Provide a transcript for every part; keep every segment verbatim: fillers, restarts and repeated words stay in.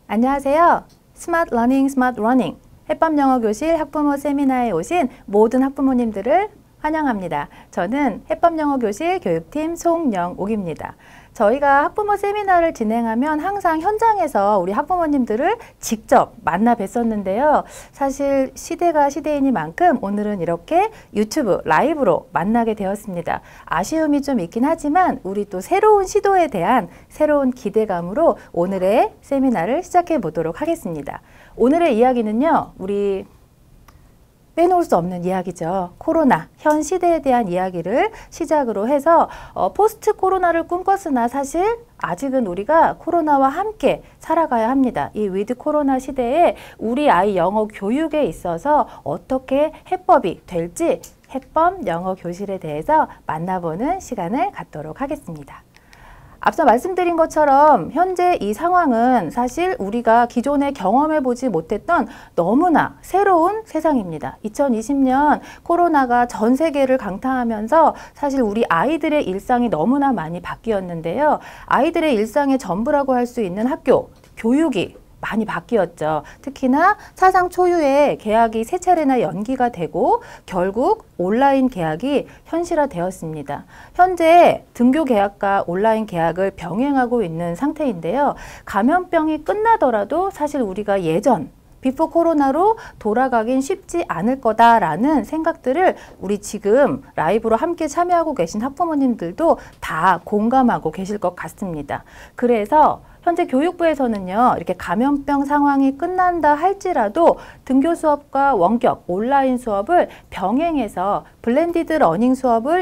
안녕하세요. 스마트 러닝, 스마트 러닝 해법 영어 교실 학부모 세미나에 오신 모든 학부모님들을 환영합니다. 저는 해법 영어 교실 교육팀 송영옥입니다. 저희가 학부모 세미나를 진행하면 항상 현장에서 우리 학부모님들을 직접 만나 뵀었는데요. 사실 시대가 시대이니만큼 오늘은 이렇게 유튜브 라이브로 만나게 되었습니다. 아쉬움이 좀 있긴 하지만 우리 또 새로운 시도에 대한 새로운 기대감으로 오늘의 세미나를 시작해 보도록 하겠습니다. 오늘의 이야기는요, 우리 빼놓을 수 없는 이야기죠. 코로나, 현 시대에 대한 이야기를 시작으로 해서 어, 포스트 코로나를 꿈꿨으나 사실 아직은 우리가 코로나와 함께 살아가야 합니다. 이 위드 코로나 시대에 우리 아이 영어 교육에 있어서 어떻게 해법이 될지 해법 영어 교실에 대해서 만나보는 시간을 갖도록 하겠습니다. 앞서 말씀드린 것처럼 현재 이 상황은 사실 우리가 기존에 경험해보지 못했던 너무나 새로운 세상입니다. 이천이십 년 코로나가 전 세계를 강타하면서 사실 우리 아이들의 일상이 너무나 많이 바뀌었는데요. 아이들의 일상의 전부라고 할 수 있는 학교, 교육이 많이 바뀌었죠. 특히나 사상 초유의 개학이 세 차례나 연기가 되고 결국 온라인 개학이 현실화되었습니다. 현재 등교 개학과 온라인 개학을 병행하고 있는 상태인데요. 감염병이 끝나더라도 사실 우리가 예전 비포 코로나로 돌아가긴 쉽지 않을 거다라는 생각들을 우리 지금 라이브로 함께 참여하고 계신 학부모님들도 다 공감하고 계실 것 같습니다. 그래서 현재 교육부에서는요, 이렇게 감염병 상황이 끝난다 할지라도 등교 수업과 원격 온라인 수업을 병행해서 블렌디드 러닝 수업을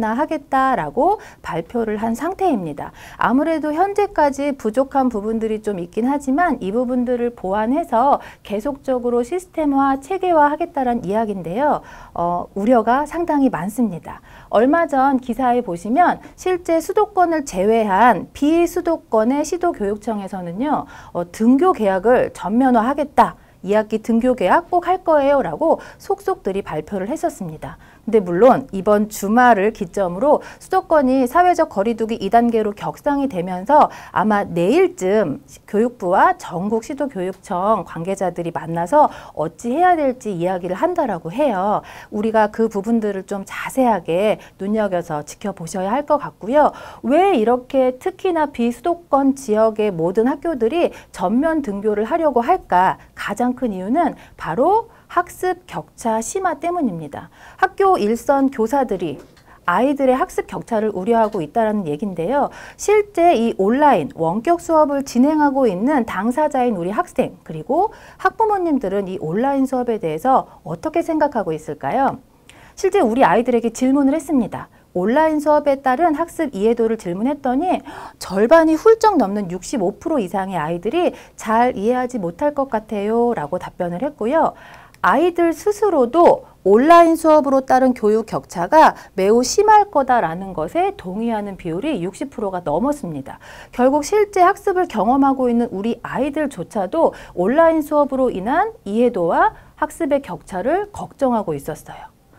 일반화하겠다라고 발표를 한 상태입니다. 아무래도 현재까지 부족한 부분들이 좀 있긴 하지만 이 부분들을 보완해서 계속적으로 시스템화, 체계화하겠다는 이야기인데요. 어, 우려가 상당히 많습니다. 얼마 전 기사에 보시면 실제 수도권을 제외한 비수도권의 시도교육청에서는요, 어, 등교 개학을 전면화하겠다. 이 학기 등교 개학 꼭 할 거예요 라고 속속들이 발표를 했었습니다. 근데 물론 이번 주말을 기점으로 수도권이 사회적 거리두기 이 단계로 격상이 되면서 아마 내일쯤 교육부와 전국 시도교육청 관계자들이 만나서 어찌 해야 될지 이야기를 한다라고 해요. 우리가 그 부분들을 좀 자세하게 눈여겨서 지켜보셔야 할 것 같고요. 왜 이렇게 특히나 비수도권 지역의 모든 학교들이 전면 등교를 하려고 할까? 가장 큰 이유는 바로 학습 격차 심화 때문입니다. 학교 일선 교사들이 아이들의 학습 격차를 우려하고 있다는 얘기인데요. 실제 이 온라인 원격 수업을 진행하고 있는 당사자인 우리 학생 그리고 학부모님들은 이 온라인 수업에 대해서 어떻게 생각하고 있을까요? 실제 우리 아이들에게 질문을 했습니다. 온라인 수업에 따른 학습 이해도를 질문했더니 절반이 훌쩍 넘는 육십오 퍼센트 이상의 아이들이 잘 이해하지 못할 것 같아요 라고 답변을 했고요. 아이들 스스로도 온라인 수업으로 따른 교육 격차가 매우 심할 거다라는 것에 동의하는 비율이 육십 퍼센트가 넘었습니다. 결국 실제 학습을 경험하고 있는 우리 아이들조차도 온라인 수업으로 인한 이해도와 학습의 격차를 걱정하고 있었어요.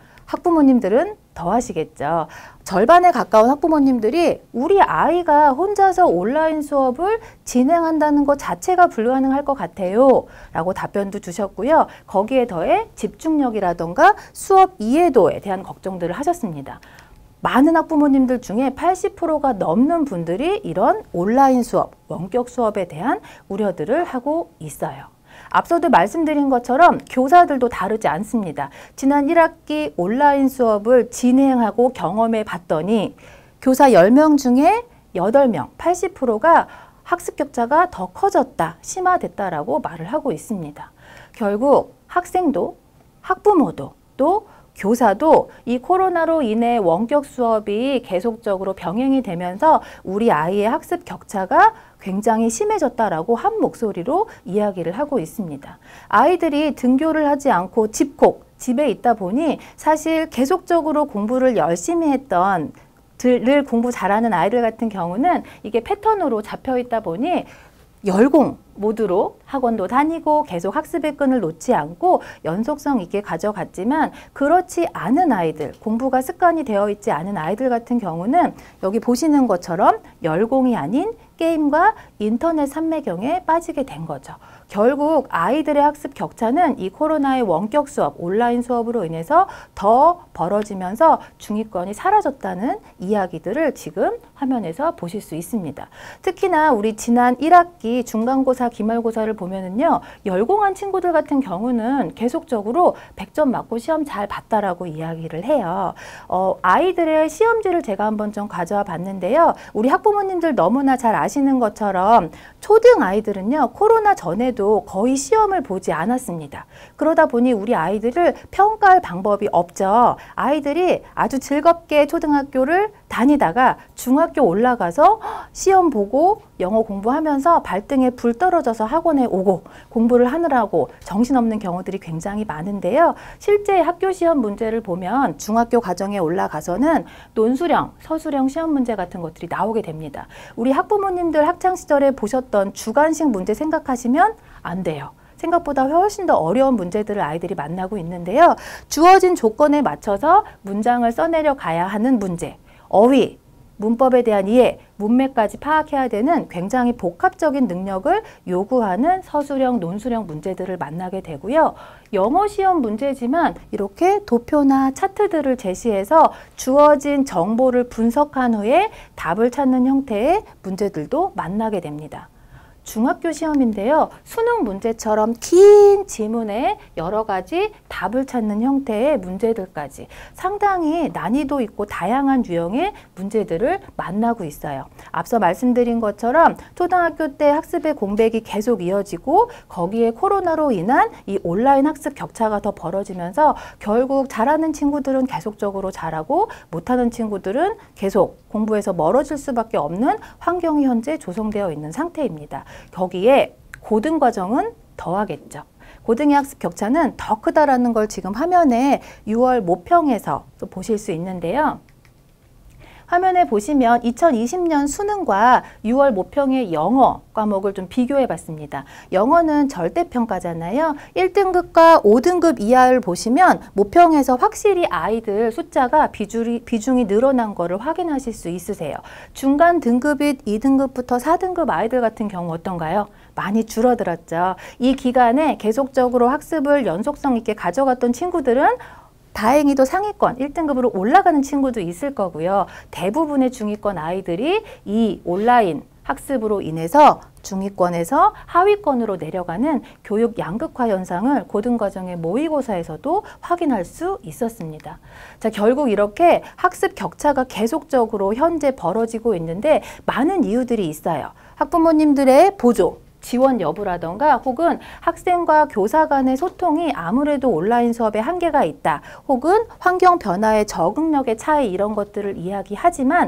학부모님들은 더 하시겠죠. 절반에 가까운 학부모님들이 우리 아이가 혼자서 온라인 수업을 진행한다는 것 자체가 불가능할 것 같아요 라고 답변도 주셨고요. 거기에 더해 집중력이라던가 수업 이해도에 대한 걱정들을 하셨습니다. 많은 학부모님들 중에 팔십 퍼센트가 넘는 분들이 이런 온라인 수업, 원격 수업에 대한 우려들을 하고 있어요. 앞서도 말씀드린 것처럼 교사들도 다르지 않습니다. 지난 일 학기 온라인 수업을 진행하고 경험해 봤더니 교사 열 명 중에 여덟 명, 팔십 퍼센트가 학습 격차가 더 커졌다, 심화됐다라고 말을 하고 있습니다. 결국 학생도 학부모도 또 교사도 이 코로나로 인해 원격 수업이 계속적으로 병행이 되면서 우리 아이의 학습 격차가 굉장히 심해졌다라고 한 목소리로 이야기를 하고 있습니다. 아이들이 등교를 하지 않고 집콕, 집에 있다 보니 사실 계속적으로 공부를 열심히 했던 늘 공부 잘하는 아이들 같은 경우는 이게 패턴으로 잡혀 있다 보니 열공 모드로 학원도 다니고 계속 학습의 끈을 놓지 않고 연속성 있게 가져갔지만 그렇지 않은 아이들, 공부가 습관이 되어 있지 않은 아이들 같은 경우는 여기 보시는 것처럼 열공이 아닌 게임과 인터넷 삼매경에 빠지게 된 거죠. 결국 아이들의 학습 격차는 이 코로나의 원격 수업, 온라인 수업으로 인해서 더 벌어지면서 중위권이 사라졌다는 이야기들을 지금 화면에서 보실 수 있습니다. 특히나 우리 지난 일 학기 중간고사, 기말고사를 보면은요, 열공한 친구들 같은 경우는 계속적으로 백 점 맞고 시험 잘 봤다라고 이야기를 해요. 어, 아이들의 시험지를 제가 한번 좀 가져와 봤는데요. 우리 학부모님들 너무나 잘 아시는 것처럼 초등 아이들은요, 코로나 전에도 거의 시험을 보지 않았습니다. 그러다 보니 우리 아이들을 평가할 방법이 없죠. 아이들이 아주 즐겁게 초등학교를 다니다가 중학교 올라가서 시험 보고 영어 공부하면서 발등에 불 떨어져서 학원에 오고 공부를 하느라고 정신없는 경우들이 굉장히 많은데요. 실제 학교 시험 문제를 보면 중학교 과정에 올라가서는 논술형, 서술형 시험 문제 같은 것들이 나오게 됩니다. 우리 학부모님들 학창시절에 보셨던 주관식 문제 생각하시면 안 돼요. 생각보다 훨씬 더 어려운 문제들을 아이들이 만나고 있는데요. 주어진 조건에 맞춰서 문장을 써내려 가야 하는 문제, 어휘, 문법에 대한 이해, 문맥까지 파악해야 되는 굉장히 복합적인 능력을 요구하는 서술형, 논술형 문제들을 만나게 되고요. 영어 시험 문제지만 이렇게 도표나 차트들을 제시해서 주어진 정보를 분석한 후에 답을 찾는 형태의 문제들도 만나게 됩니다. 중학교 시험인데요. 수능 문제처럼 긴 지문에 여러 가지 답을 찾는 형태의 문제들까지 상당히 난이도 있고 다양한 유형의 문제들을 만나고 있어요. 앞서 말씀드린 것처럼 초등학교 때 학습의 공백이 계속 이어지고 거기에 코로나로 인한 이 온라인 학습 격차가 더 벌어지면서 결국 잘하는 친구들은 계속적으로 잘하고 못하는 친구들은 계속 공부에서 멀어질 수밖에 없는 환경이 현재 조성되어 있는 상태입니다. 거기에 고등과정은 더하겠죠. 고등의 학습 격차는 더 크다라는 걸 지금 화면에 유월 모평에서 또 보실 수 있는데요. 화면에 보시면 이천이십 년 수능과 유월 모평의 영어 과목을 좀 비교해 봤습니다. 영어는 절대평가잖아요. 일 등급과 오 등급 이하를 보시면 모평에서 확실히 아이들 숫자가 비중이, 비중이 늘어난 거를 확인하실 수 있으세요. 중간 등급인 이 등급부터 사 등급 아이들 같은 경우 어떤가요? 많이 줄어들었죠. 이 기간에 계속적으로 학습을 연속성 있게 가져갔던 친구들은 다행히도 상위권 일 등급으로 올라가는 친구도 있을 거고요. 대부분의 중위권 아이들이 이 온라인 학습으로 인해서 중위권에서 하위권으로 내려가는 교육 양극화 현상을 고등과정의 모의고사에서도 확인할 수 있었습니다. 자, 결국 이렇게 학습 격차가 계속적으로 현재 벌어지고 있는데 많은 이유들이 있어요. 학부모님들의 보조, 지원 여부라던가 혹은 학생과 교사 간의 소통이 아무래도 온라인 수업에 한계가 있다. 혹은 환경 변화의 적응력의 차이 이런 것들을 이야기하지만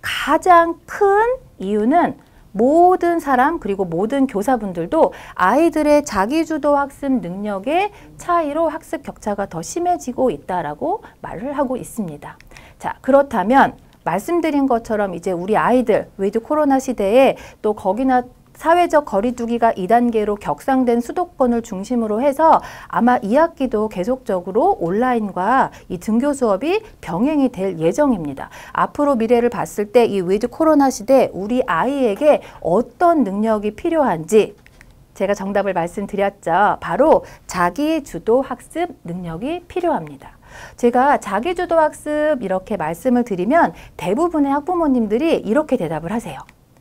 가장 큰 이유는 모든 사람 그리고 모든 교사분들도 아이들의 자기주도 학습 능력의 차이로 학습 격차가 더 심해지고 있다라고 말을 하고 있습니다. 자, 그렇다면 말씀드린 것처럼 이제 우리 아이들 위드 코로나 시대에 또 거기나 사회적 거리두기가 이 단계로 격상된 수도권을 중심으로 해서 아마 이 학기도 계속적으로 온라인과 이 등교 수업이 병행이 될 예정입니다. 앞으로 미래를 봤을 때 이 위드 코로나 시대 우리 아이에게 어떤 능력이 필요한지 제가 정답을 말씀드렸죠. 바로 자기주도 학습 능력이 필요합니다. 제가 자기주도 학습 이렇게 말씀을 드리면 대부분의 학부모님들이 이렇게 대답을 하세요.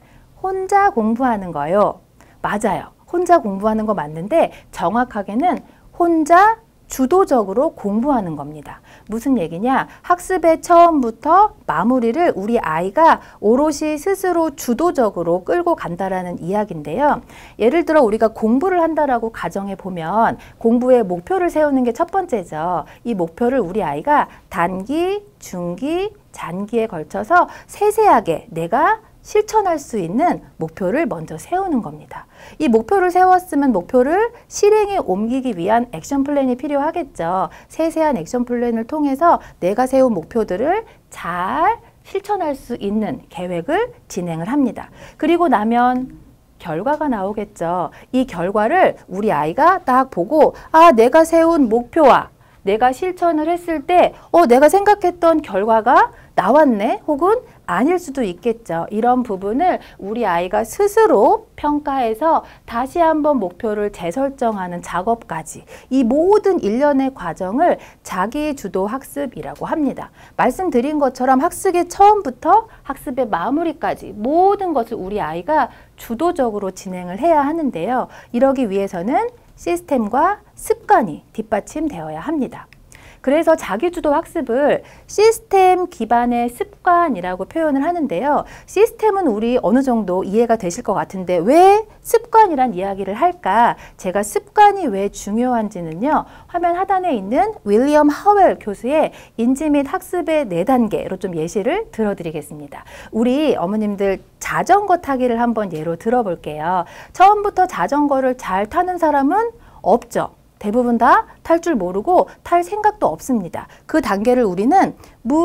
혼자 공부하는 거요. 맞아요. 혼자 공부하는 거 맞는데 정확하게는 혼자 주도적으로 공부하는 겁니다. 무슨 얘기냐? 학습의 처음부터 마무리를 우리 아이가 오롯이 스스로 주도적으로 끌고 간다라는 이야기인데요. 예를 들어 우리가 공부를 한다라고 가정해 보면 공부의 목표를 세우는 게 첫 번째죠. 이 목표를 우리 아이가 단기, 중기, 장기에 걸쳐서 세세하게 내가 실천할 수 있는 목표를 먼저 세우는 겁니다. 이 목표를 세웠으면 목표를 실행에 옮기기 위한 액션 플랜이 필요하겠죠. 세세한 액션 플랜을 통해서 내가 세운 목표들을 잘 실천할 수 있는 계획을 진행을 합니다. 그리고 나면 결과가 나오겠죠. 이 결과를 우리 아이가 딱 보고 아, 내가 세운 목표와 내가 실천을 했을 때 어, 내가 생각했던 결과가 나왔네 혹은 아닐 수도 있겠죠. 이런 부분을 우리 아이가 스스로 평가해서 다시 한번 목표를 재설정하는 작업까지 이 모든 일련의 과정을 자기주도 학습이라고 합니다. 말씀드린 것처럼 학습의 처음부터 학습의 마무리까지 모든 것을 우리 아이가 주도적으로 진행을 해야 하는데요. 이러기 위해서는 시스템과 습관이 뒷받침되어야 합니다. 그래서 자기주도 학습을 시스템 기반의 습관이라고 표현을 하는데요. 시스템은 우리 어느 정도 이해가 되실 것 같은데 왜 습관이란 이야기를 할까? 제가 습관이 왜 중요한지는요. 화면 하단에 있는 윌리엄 하웰 교수의 인지 및 학습의 네 단계로 좀 예시를 들어드리겠습니다. 우리 어머님들 자전거 타기를 한번 예로 들어볼게요. 처음부터 자전거를 잘 타는 사람은 없죠. 대부분 다 탈 줄 모르고 탈 생각도 없습니다. 그 단계를 우리는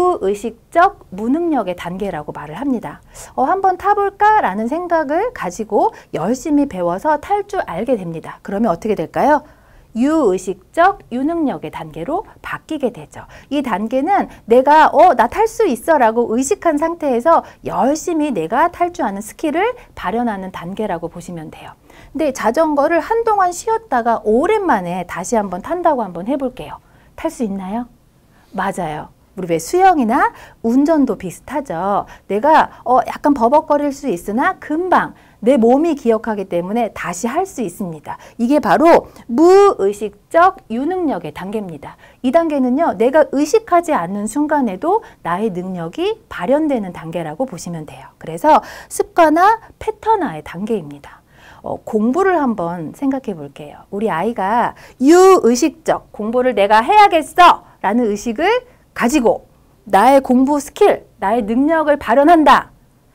무의식적 무능력의 단계라고 말을 합니다. 어, 한번 타볼까? 라는 생각을 가지고 열심히 배워서 탈 줄 알게 됩니다. 그러면 어떻게 될까요? 유의식적 유능력의 단계로 바뀌게 되죠. 이 단계는 내가 어, 나 탈 수 있어 라고 의식한 상태에서 열심히 내가 탈 줄 아는 스킬을 발현하는 단계라고 보시면 돼요. 근데 자전거를 한동안 쉬었다가 오랜만에 다시 한번 탄다고 한번 해볼게요. 탈 수 있나요? 맞아요. 우리 왜 수영이나 운전도 비슷하죠. 내가 어, 약간 버벅거릴 수 있으나 금방 내 몸이 기억하기 때문에 다시 할 수 있습니다. 이게 바로 무의식적 유능력의 단계입니다. 이 단계는요, 내가 의식하지 않는 순간에도 나의 능력이 발현되는 단계라고 보시면 돼요. 그래서 습관화, 패턴화의 단계입니다. 어, 공부를 한번 생각해 볼게요. 우리 아이가 유의식적 공부를 내가 해야겠어 라는 의식을 가지고 나의 공부 스킬, 나의 능력을 발현한다.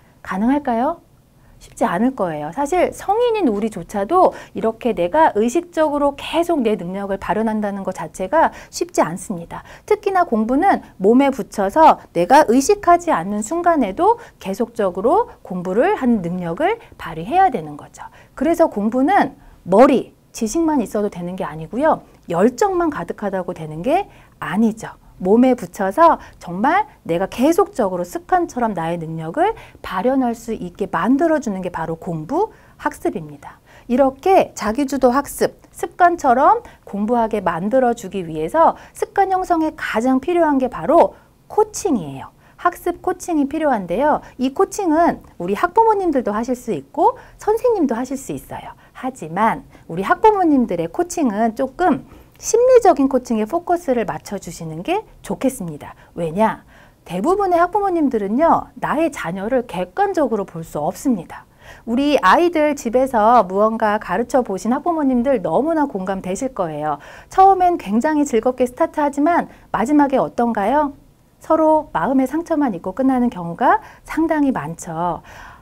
가능할까요? 쉽지 않을 거예요. 사실 성인인 우리조차도 이렇게 내가 의식적으로 계속 내 능력을 발현한다는 것 자체가 쉽지 않습니다. 특히나 공부는 몸에 붙여서 내가 의식하지 않는 순간에도 계속적으로 공부를 하는 능력을 발휘해야 되는 거죠. 그래서 공부는 머리, 지식만 있어도 되는 게 아니고요. 열정만 가득하다고 되는 게 아니죠. 몸에 붙여서 정말 내가 계속적으로 습관처럼 나의 능력을 발현할 수 있게 만들어주는 게 바로 공부, 학습입니다. 이렇게 자기주도 학습, 습관처럼 공부하게 만들어주기 위해서 습관 형성에 가장 필요한 게 바로 코칭이에요. 학습 코칭이 필요한데요. 이 코칭은 우리 학부모님들도 하실 수 있고 선생님도 하실 수 있어요. 하지만 우리 학부모님들의 코칭은 조금 심리적인 코칭에 포커스를 맞춰주시는 게 좋겠습니다. 왜냐? 대부분의 학부모님들은요, 나의 자녀를 객관적으로 볼 수 없습니다. 우리 아이들 집에서 무언가 가르쳐 보신 학부모님들 너무나 공감되실 거예요. 처음엔 굉장히 즐겁게 스타트하지만 마지막에 어떤가요? 서로 마음의 상처만 입고 끝나는 경우가 상당히 많죠.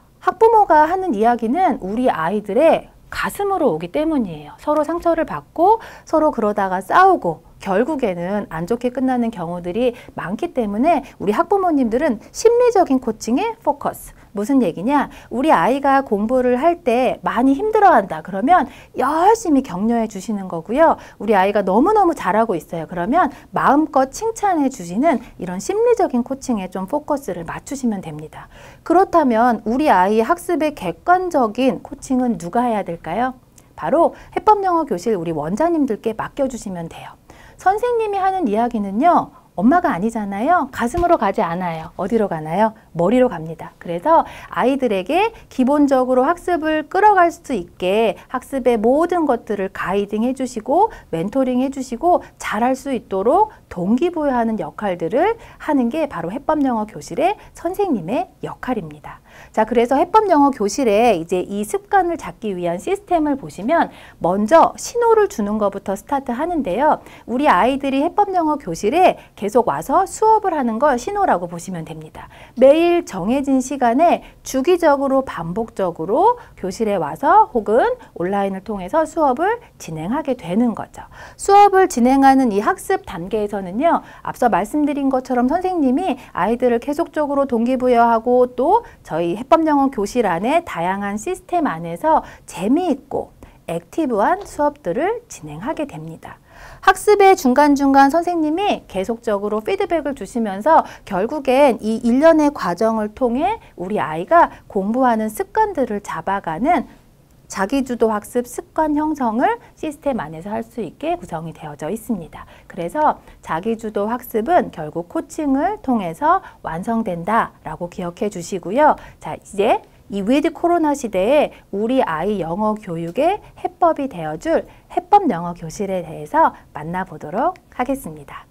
학부모가 하는 이야기는 우리 아이들의 가슴으로 오기 때문이에요. 서로 상처를 받고 서로 그러다가 싸우고 결국에는 안 좋게 끝나는 경우들이 많기 때문에 우리 학부모님들은 심리적인 코칭에 포커스. 무슨 얘기냐? 우리 아이가 공부를 할 때 많이 힘들어한다. 그러면 열심히 격려해 주시는 거고요. 우리 아이가 너무너무 잘하고 있어요. 그러면 마음껏 칭찬해 주시는 이런 심리적인 코칭에 좀 포커스를 맞추시면 됩니다. 그렇다면 우리 아이의 학습의 객관적인 코칭은 누가 해야 될까요? 바로 해법영어 교실 우리 원장님들께 맡겨주시면 돼요. 선생님이 하는 이야기는요. 엄마가 아니잖아요. 가슴으로 가지 않아요. 어디로 가나요? 머리로 갑니다. 그래서 아이들에게 기본적으로 학습을 끌어갈 수 있게 학습의 모든 것들을 가이딩 해주시고 멘토링 해주시고 잘할 수 있도록 동기부여하는 역할들을 하는 게 바로 해법영어 교실의 선생님의 역할입니다. 자, 그래서 해법영어 교실에 이제 이 습관을 잡기 위한 시스템을 보시면 먼저 신호를 주는 것부터 스타트 하는데요. 우리 아이들이 해법영어 교실에 계속 와서 수업을 하는 걸 신호라고 보시면 됩니다. 매일 정해진 시간에 주기적으로 반복적으로 교실에 와서 혹은 온라인을 통해서 수업을 진행하게 되는 거죠. 수업을 진행하는 이 학습 단계에서는요. 앞서 말씀드린 것처럼 선생님이 아이들을 계속적으로 동기부여하고 또 저희 해법영어 교실 안에 다양한 시스템 안에서 재미있고 액티브한 수업들을 진행하게 됩니다. 학습의 중간중간 선생님이 계속적으로 피드백을 주시면서 결국엔 이 일련의 과정을 통해 우리 아이가 공부하는 습관들을 잡아가는 자기주도 학습 습관 형성을 시스템 안에서 할 수 있게 구성이 되어져 있습니다. 그래서 자기주도 학습은 결국 코칭을 통해서 완성된다라고 기억해 주시고요. 자, 이제 이 위드 코로나 시대에 우리 아이 영어 교육의 해법이 되어줄 해법 영어 교실에 대해서 만나보도록 하겠습니다.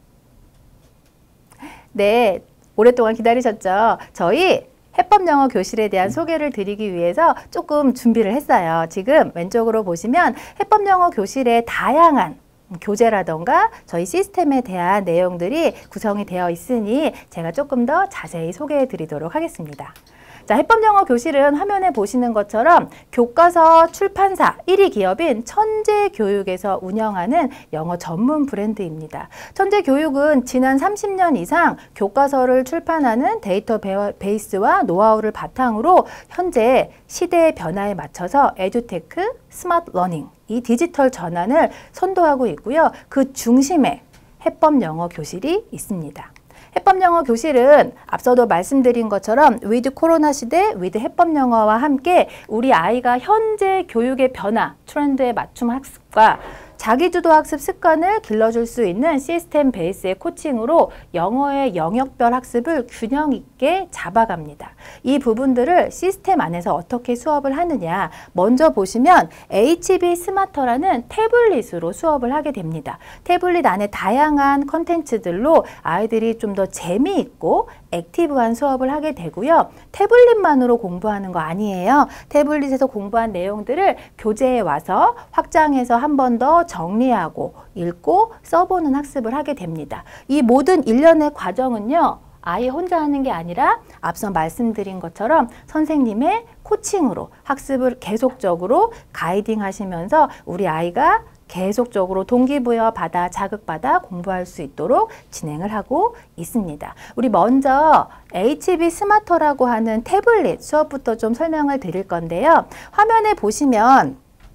네, 오랫동안 기다리셨죠? 저희 해법 영어 교실에 대한 소개를 드리기 위해서 조금 준비를 했어요. 지금 왼쪽으로 보시면 해법 영어 교실의 다양한 교재라던가 저희 시스템에 대한 내용들이 구성이 되어 있으니 제가 조금 더 자세히 소개해 드리도록 하겠습니다. 자, 해법 영어 교실은 화면에 보시는 것처럼 교과서 출판사 일 위 기업인 천재교육에서 운영하는 영어 전문 브랜드입니다. 천재교육은 지난 삼십 년 이상 교과서를 출판하는 데이터베이스와 노하우를 바탕으로 현재 시대의 변화에 맞춰서 에듀테크, 스마트 러닝, 이 디지털 전환을 선도하고 있고요. 그 중심에 해법 영어 교실이 있습니다. 해법 영어 교실은 앞서도 말씀드린 것처럼 위드 코로나 시대 위드 해법 영어와 함께 우리 아이가 현재 교육의 변화, 트렌드에 맞춤 학습과 자기주도 학습 습관을 길러줄 수 있는 시스템 베이스의 코칭으로 영어의 영역별 학습을 균형 있게 잡아갑니다. 이 부분들을 시스템 안에서 어떻게 수업을 하느냐, 먼저 보시면 에이치비 스마터라는 태블릿으로 수업을 하게 됩니다. 태블릿 안에 다양한 컨텐츠들로 아이들이 좀 더 재미있고 액티브한 수업을 하게 되고요. 태블릿만으로 공부하는 거 아니에요. 태블릿에서 공부한 내용들을 교재에 와서 확장해서 한 번 더 정리하고 읽고 써보는 학습을 하게 됩니다. 이 모든 일련의 과정은요. 아이 혼자 하는 게 아니라 앞서 말씀드린 것처럼 선생님의 코칭으로 학습을 계속적으로 가이딩 하시면서 우리 아이가 계속적으로 동기부여 받아 자극받아 공부할 수 있도록 진행을 하고 있습니다. 우리 먼저 에이치비 스마터라고 하는 태블릿 수업부터 좀 설명을 드릴 건데요. 화면에 보시면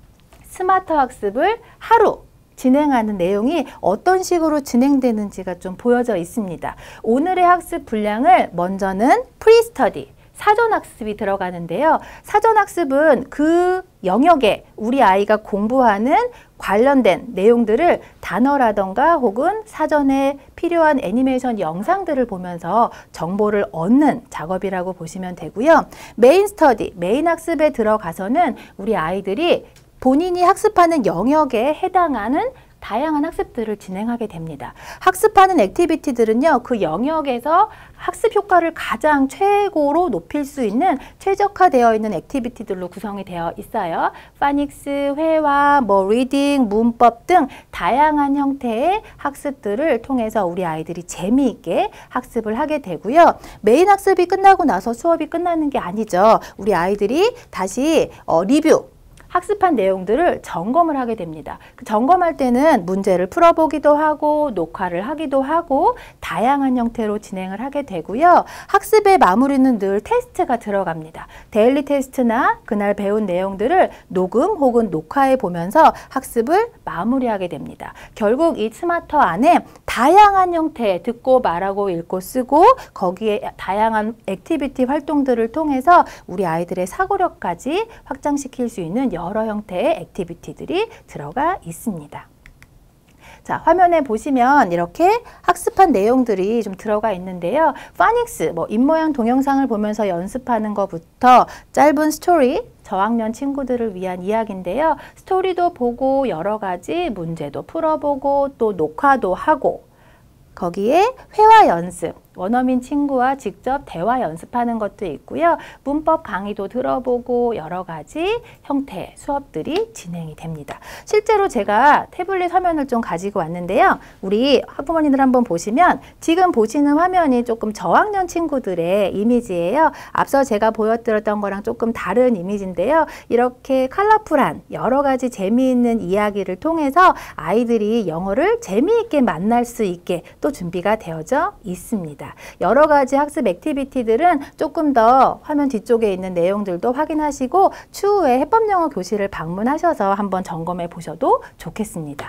스마터 학습을 하루 진행하는 내용이 어떤 식으로 진행되는지가 좀 보여져 있습니다. 오늘의 학습 분량을 먼저는 프리스터디, 사전학습이 들어가는데요. 사전학습은 그 영역에 우리 아이가 공부하는 관련된 내용들을 단어라던가 혹은 사전에 필요한 애니메이션 영상들을 보면서 정보를 얻는 작업이라고 보시면 되고요. 메인 스터디, 메인 학습에 들어가서는 우리 아이들이 본인이 학습하는 영역에 해당하는 다양한 학습들을 진행하게 됩니다. 학습하는 액티비티들은요, 그 영역에서 학습 효과를 가장 최고로 높일 수 있는 최적화되어 있는 액티비티들로 구성이 되어 있어요. 파닉스, 회화, 뭐 리딩, 문법 등 다양한 형태의 학습들을 통해서 우리 아이들이 재미있게 학습을 하게 되고요. 메인 학습이 끝나고 나서 수업이 끝나는 게 아니죠. 우리 아이들이 다시 어, 리뷰, 학습한 내용들을 점검을 하게 됩니다. 그 점검할 때는 문제를 풀어보기도 하고 녹화를 하기도 하고 다양한 형태로 진행을 하게 되고요. 학습의 마무리는 늘 테스트가 들어갑니다. 데일리 테스트나 그날 배운 내용들을 녹음 혹은 녹화해 보면서 학습을 마무리하게 됩니다. 결국 이 스마터 안에 다양한 형태, 듣고 말하고 읽고 쓰고 거기에 다양한 액티비티 활동들을 통해서 우리 아이들의 사고력까지 확장시킬 수 있는 여러 형태의 액티비티들이 들어가 있습니다. 자, 화면에 보시면 이렇게 학습한 내용들이 좀 들어가 있는데요. 파닉스, 뭐 입모양 동영상을 보면서 연습하는 것부터 짧은 스토리, 저학년 친구들을 위한 이야기인데요. 스토리도 보고 여러 가지 문제도 풀어보고 또 녹화도 하고 거기에 회화 연습, 원어민 친구와 직접 대화 연습하는 것도 있고요. 문법 강의도 들어보고 여러 가지 형태의 수업들이 진행이 됩니다. 실제로 제가 태블릿 화면을 좀 가지고 왔는데요. 우리 학부모님들 한번 보시면 지금 보시는 화면이 조금 저학년 친구들의 이미지예요. 앞서 제가 보여드렸던 거랑 조금 다른 이미지인데요. 이렇게 컬러풀한 여러 가지 재미있는 이야기를 통해서 아이들이 영어를 재미있게 만날 수 있게 또 준비가 되어져 있습니다. 여러 가지 학습 액티비티들은 조금 더 화면 뒤쪽에 있는 내용들도 확인하시고 추후에 해법 영어 교실을 방문하셔서 한번 점검해 보셔도 좋겠습니다.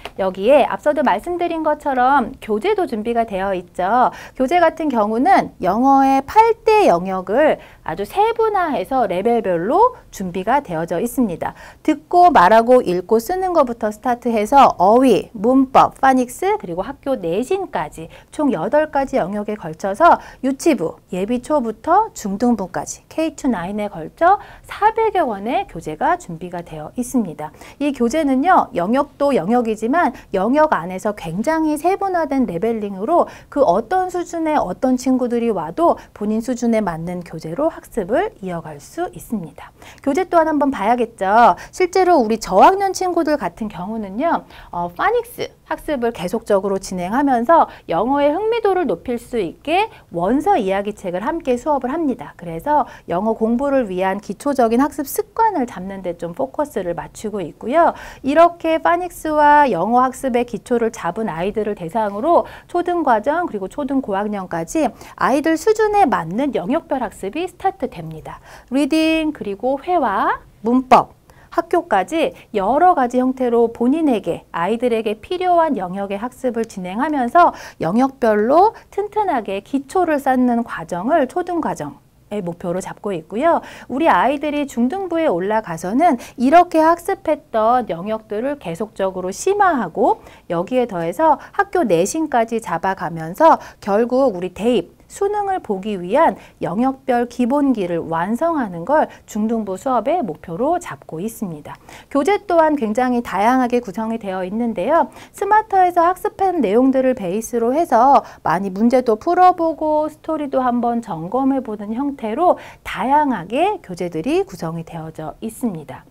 여기에 앞서도 말씀드린 것처럼 교재도 준비가 되어 있죠. 교재 같은 경우는 영어의 팔 대 영역을 아주 세분화해서 레벨별로 준비가 되어져 있습니다. 듣고 말하고 읽고 쓰는 것부터 스타트해서 어휘, 문법, 파닉스, 그리고 학교 내신까지 총 여덟 가지 영역에 걸쳐서 유치부, 예비초부터 중등부까지 케이 투 나인에 걸쳐 사백여 권의 교재가 준비가 되어 있습니다. 이 교재는요, 영역도 영역이지만 영역 안에서 굉장히 세분화된 레벨링으로 그 어떤 수준의 어떤 친구들이 와도 본인 수준에 맞는 교재로 학습을 이어갈 수 있습니다. 교재 또한 한번 봐야겠죠. 실제로 우리 저학년 친구들 같은 경우는요, 어, 파닉스 학습을 계속적으로 진행하면서 영어의 흥미도를 높일 수 있게 원서 이야기책을 함께 수업을 합니다. 그래서 영어 공부를 위한 기초적인 학습 습관을 잡는 데 좀 포커스를 맞추고 있고요. 이렇게 파닉스와 영어 학습의 기초를 잡은 아이들을 대상으로 초등과정 그리고 초등고학년까지 아이들 수준에 맞는 영역별 학습이 스타트됩니다. 리딩 그리고 회화, 문법, 학교까지 여러 가지 형태로 본인에게, 아이들에게 필요한 영역의 학습을 진행하면서 영역별로 튼튼하게 기초를 쌓는 과정을 초등과정 목표로 잡고 있고요. 우리 아이들이 중등부에 올라가서는 이렇게 학습했던 영역들을 계속적으로 심화하고 여기에 더해서 학교 내신까지 잡아가면서 결국 우리 대입, 수능을 보기 위한 영역별 기본기를 완성하는 걸 중등부 수업의 목표로 잡고 있습니다. 교재 또한 굉장히 다양하게 구성이 되어 있는데요. 스마터에서 학습한 내용들을 베이스로 해서 많이 문제도 풀어보고 스토리도 한번 점검해보는 형태로 다양하게 교재들이 구성이 되어져 있습니다.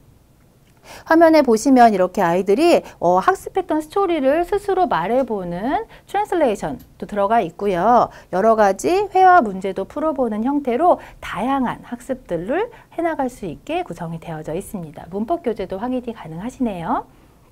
화면에 보시면 이렇게 아이들이 어, 학습했던 스토리를 스스로 말해보는 트랜슬레이션도 들어가 있고요. 여러 가지 회화 문제도 풀어보는 형태로 다양한 학습들을 해나갈 수 있게 구성이 되어져 있습니다. 문법 교재도 확인이 가능하시네요.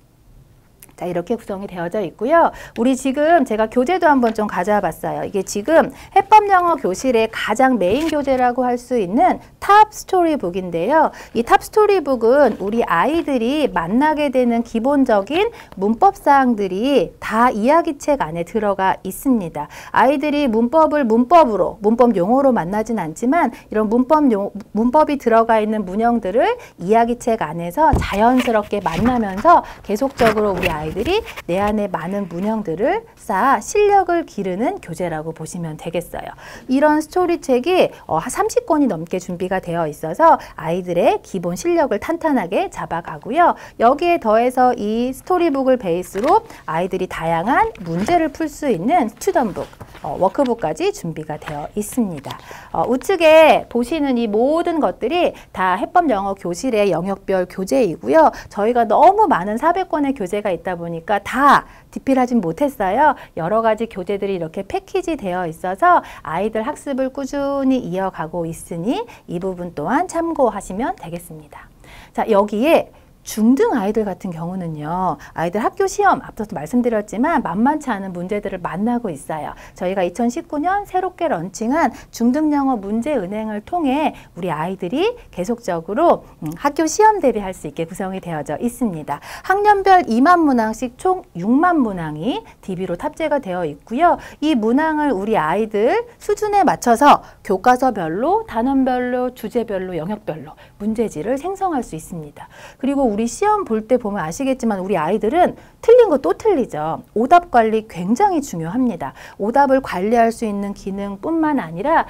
자, 이렇게 구성이 되어져 있고요. 우리 지금 제가 교재도 한번 좀 가져와 봤어요. 이게 지금 해법영어 교실의 가장 메인 교재라고 할 수 있는 탑 스토리북인데요. 이 탑 스토리북은 우리 아이들이 만나게 되는 기본적인 문법 사항들이 다 이야기책 안에 들어가 있습니다. 아이들이 문법을 문법으로, 문법 용어로 만나진 않지만 이런 문법 용, 문법이 들어가 있는 문형들을 이야기책 안에서 자연스럽게 만나면서 계속적으로 우리 아이들 들이 내 안에 많은 문형들을 쌓아 실력을 기르는 교재라고 보시면 되겠어요. 이런 스토리책이 삼십 권이 넘게 준비가 되어 있어서 아이들의 기본 실력을 탄탄하게 잡아가고요. 여기에 더해서 이 스토리북을 베이스로 아이들이 다양한 문제를 풀 수 있는 스튜던북, 어, 워크북까지 준비가 되어 있습니다. 어, 우측에 보시는 이 모든 것들이 다 해법영어 교실의 영역별 교재이고요. 저희가 너무 많은 사백 권의 교재가 있다 보니까 다 디필하진 못했어요. 여러 가지 교재들이 이렇게 패키지 되어 있어서 아이들 학습을 꾸준히 이어가고 있으니 이 부분 또한 참고하시면 되겠습니다. 자, 여기에 중등 아이들 같은 경우는요, 아이들 학교 시험 앞서도 말씀드렸지만 만만치 않은 문제들을 만나고 있어요. 저희가 이천십구 년 새롭게 런칭한 중등영어 문제은행을 통해 우리 아이들이 계속적으로 학교 시험 대비할 수 있게 구성이 되어져 있습니다. 학년별 이만 문항씩 총 육만 문항이 디비로 탑재가 되어 있고요. 이 문항을 우리 아이들 수준에 맞춰서 교과서별로, 단원별로, 주제별로, 영역별로 문제지를 생성할 수 있습니다. 그리고 우리 시험 볼 때 보면 아시겠지만 우리 아이들은 틀린 거 또 틀리죠. 오답 관리 굉장히 중요합니다. 오답을 관리할 수 있는 기능뿐만 아니라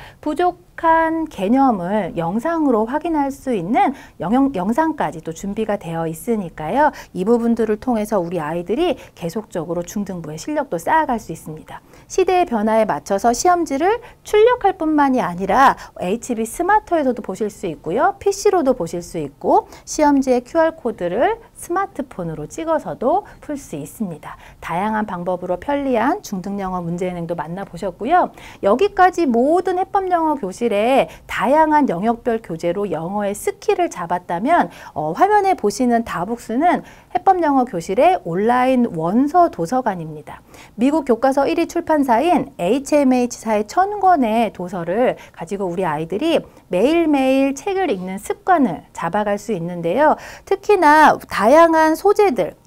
부족한 개념을 영상으로 확인할 수 있는 영영, 영상까지 또 준비가 되어 있으니까요. 이 부분들을 통해서 우리 아이들이 계속적으로 중등부의 실력도 쌓아갈 수 있습니다. 시대의 변화에 맞춰서 시험지를 출력할 뿐만이 아니라 에이치비 스마터에서도 보실 수 있고요. 피시로도 보실 수 있고 시험지의 큐알코드를 스마트폰으로 찍어서도 풀 수 있습니다. 다양한 방법으로 편리한 중등영어 문제은행도 만나보셨고요. 여기까지 모든 해법영어 교실에 다양한 영역별 교재로 영어의 스킬을 잡았다면 어, 화면에 보시는 다북스는 해법영어 교실의 온라인 원서 도서관입니다. 미국 교과서 일 위 출판사인 에이치엠에이치사의 천 권의 도서를 가지고 우리 아이들이 매일매일 책을 읽는 습관을 잡아갈 수 있는데요. 특히나 다양한 소재들,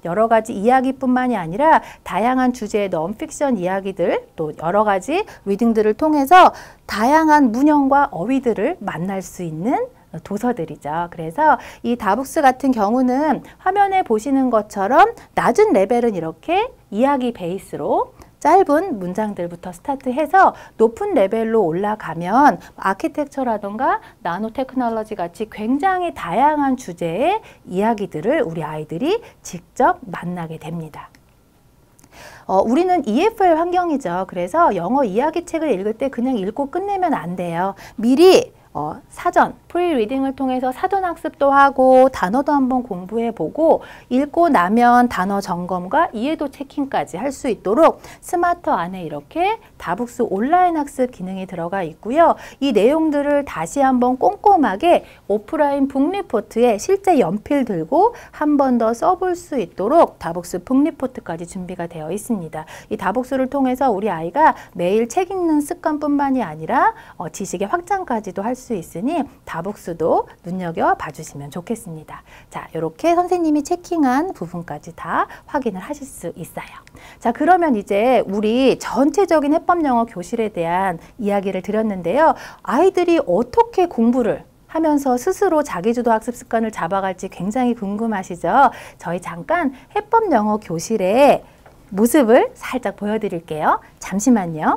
여러 가지 이야기뿐만이 아니라 다양한 주제의 넌픽션 이야기들, 또 여러 가지 리딩들을 통해서 다양한 문형과 어휘들을 만날 수 있는 도서들이죠. 그래서 이 다북스 같은 경우는 화면에 보시는 것처럼 낮은 레벨은 이렇게 이야기 베이스로 짧은 문장들부터 스타트해서 높은 레벨로 올라가면 아키텍처라던가 나노 테크놀로지 같이 굉장히 다양한 주제의 이야기들을 우리 아이들이 직접 만나게 됩니다. 어, 우리는 이에프엘 환경이죠. 그래서 영어 이야기책을 읽을 때 그냥 읽고 끝내면 안 돼요. 미리 어, 사전, 프리리딩을 통해서 사전 학습도 하고 단어도 한번 공부해보고 읽고 나면 단어 점검과 이해도 체킹까지 할 수 있도록 스마터 안에 이렇게 다북스 온라인 학습 기능이 들어가 있고요. 이 내용들을 다시 한번 꼼꼼하게 오프라인 북리포트에 실제 연필 들고 한 번 더 써볼 수 있도록 다북스 북리포트까지 준비가 되어 있습니다. 이 다북스를 통해서 우리 아이가 매일 책 읽는 습관뿐만이 아니라 어, 지식의 확장까지도 할 수 있으니 다북스도 눈여겨봐 주시면 좋겠습니다. 자, 이렇게 선생님이 체킹한 부분까지 다 확인을 하실 수 있어요. 자, 그러면 이제 우리 전체적인 해법영어 교실에 대한 이야기를 드렸는데요. 아이들이 어떻게 공부를 하면서 스스로 자기주도 학습 습관을 잡아갈지 굉장히 궁금하시죠? 저희 잠깐 해법영어 교실의 모습을 살짝 보여드릴게요. 잠시만요.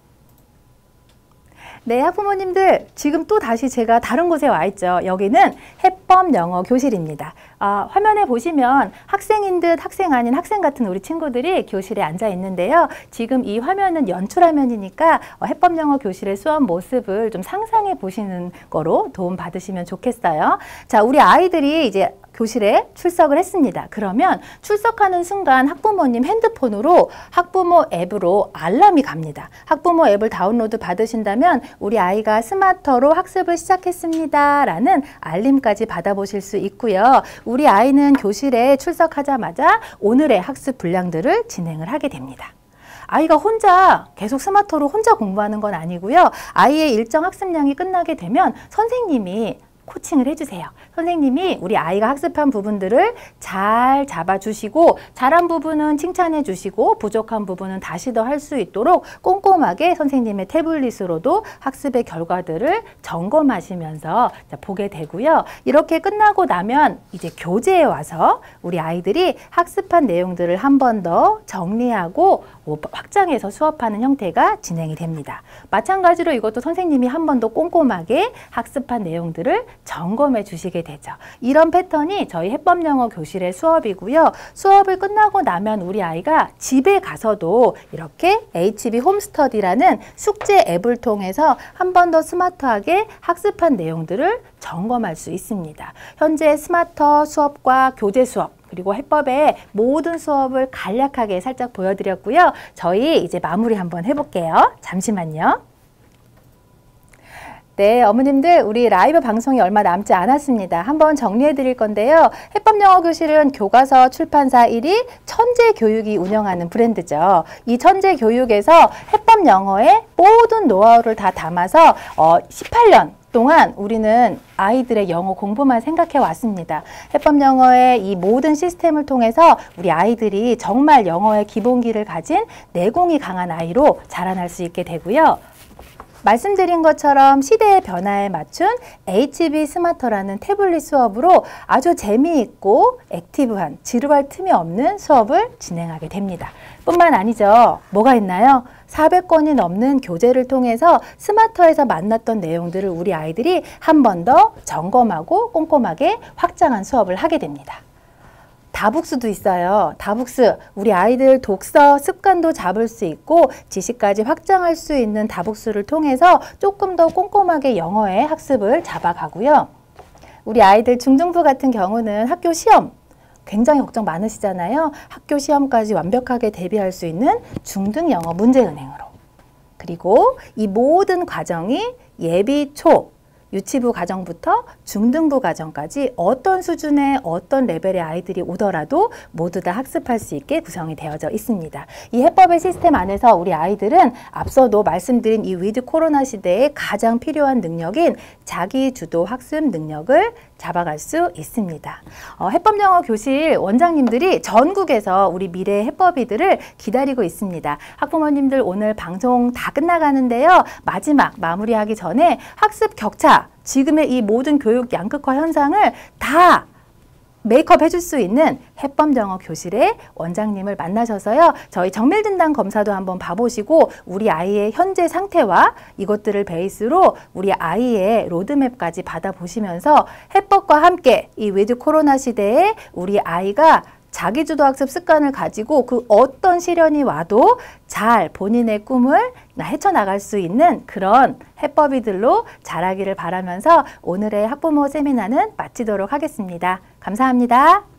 네, 학부모님들 지금 또 다시 제가 다른 곳에 와 있죠. 여기는 해법 영어 교실입니다. 아, 화면에 보시면 학생인 듯 학생 아닌 학생 같은 우리 친구들이 교실에 앉아 있는데요. 지금 이 화면은 연출화면이니까 어, 해법 영어 교실의 수업 모습을 좀 상상해 보시는 거로 도움 받으시면 좋겠어요. 자, 우리 아이들이 이제 교실에 출석을 했습니다. 그러면 출석하는 순간 학부모님 핸드폰으로 학부모 앱으로 알람이 갑니다. 학부모 앱을 다운로드 받으신다면 우리 아이가 스마터로 학습을 시작했습니다 라는 알림까지 받아보실 수 있고요. 우리 아이는 교실에 출석하자마자 오늘의 학습 분량들을 진행을 하게 됩니다. 아이가 혼자 계속 스마터로 혼자 공부하는 건 아니고요. 아이의 일정 학습량이 끝나게 되면 선생님이 코칭을 해주세요. 선생님이 우리 아이가 학습한 부분들을 잘 잡아주시고 잘한 부분은 칭찬해 주시고 부족한 부분은 다시 더 할 수 있도록 꼼꼼하게 선생님의 태블릿으로도 학습의 결과들을 점검하시면서 보게 되고요. 이렇게 끝나고 나면 이제 교재에 와서 우리 아이들이 학습한 내용들을 한 번 더 정리하고 확장해서 수업하는 형태가 진행이 됩니다. 마찬가지로 이것도 선생님이 한 번 더 꼼꼼하게 학습한 내용들을 점검해 주시게 되죠. 이런 패턴이 저희 해법영어 교실의 수업이고요. 수업을 끝나고 나면 우리 아이가 집에 가서도 이렇게 에이치비 홈스터디라는 숙제 앱을 통해서 한 번 더 스마트하게 학습한 내용들을 점검할 수 있습니다. 현재 스마터 수업과 교재 수업 그리고 해법의 모든 수업을 간략하게 살짝 보여드렸고요. 저희 이제 마무리 한번 해볼게요. 잠시만요. 네, 어머님들 우리 라이브 방송이 얼마 남지 않았습니다. 한번 정리해 드릴 건데요. 해법영어교실은 교과서 출판사 일 위 천재교육이 운영하는 브랜드죠. 이 천재교육에서 해법영어의 모든 노하우를 다 담아서 어, 십팔 년 동안 우리는 아이들의 영어 공부만 생각해 왔습니다. 해법영어의 이 모든 시스템을 통해서 우리 아이들이 정말 영어의 기본기를 가진 내공이 강한 아이로 자라날 수 있게 되고요. 말씀드린 것처럼 시대의 변화에 맞춘 에이치비 스마터라는 태블릿 수업으로 아주 재미있고 액티브한 지루할 틈이 없는 수업을 진행하게 됩니다. 뿐만 아니죠. 뭐가 있나요? 사백 권이 넘는 교재를 통해서 스마터에서 만났던 내용들을 우리 아이들이 한 번 더 점검하고 꼼꼼하게 확장한 수업을 하게 됩니다. 다북스도 있어요. 다북스, 우리 아이들 독서 습관도 잡을 수 있고 지식까지 확장할 수 있는 다북스를 통해서 조금 더 꼼꼼하게 영어의 학습을 잡아가고요. 우리 아이들 중등부 같은 경우는 학교 시험 굉장히 걱정 많으시잖아요. 학교 시험까지 완벽하게 대비할 수 있는 중등 영어 문제은행으로. 그리고 이 모든 과정이 예비 초, 유치부 과정부터 중등부 과정까지 어떤 수준의 어떤 레벨의 아이들이 오더라도 모두 다 학습할 수 있게 구성이 되어져 있습니다. 이 해법의 시스템 안에서 우리 아이들은 앞서도 말씀드린 이 위드 코로나 시대에 가장 필요한 능력인 자기 주도 학습 능력을 잡아갈 수 있습니다. 어, 해법영어 교실 원장님들이 전국에서 우리 미래의 해법이들을 기다리고 있습니다. 학부모님들 오늘 방송 다 끝나가는데요. 마지막 마무리하기 전에 학습 격차, 지금의 이 모든 교육 양극화 현상을 다 메이크업 해줄 수 있는 해법영어 교실의 원장님을 만나셔서요. 저희 정밀진단 검사도 한번 봐보시고 우리 아이의 현재 상태와 이것들을 베이스로 우리 아이의 로드맵까지 받아보시면서 해법과 함께 이 위드 코로나 시대에 우리 아이가 자기주도 학습 습관을 가지고 그 어떤 시련이 와도 잘 본인의 꿈을 헤쳐나갈 수 있는 그런 해법이들로 자라기를 바라면서 오늘의 학부모 세미나는 마치도록 하겠습니다. 감사합니다.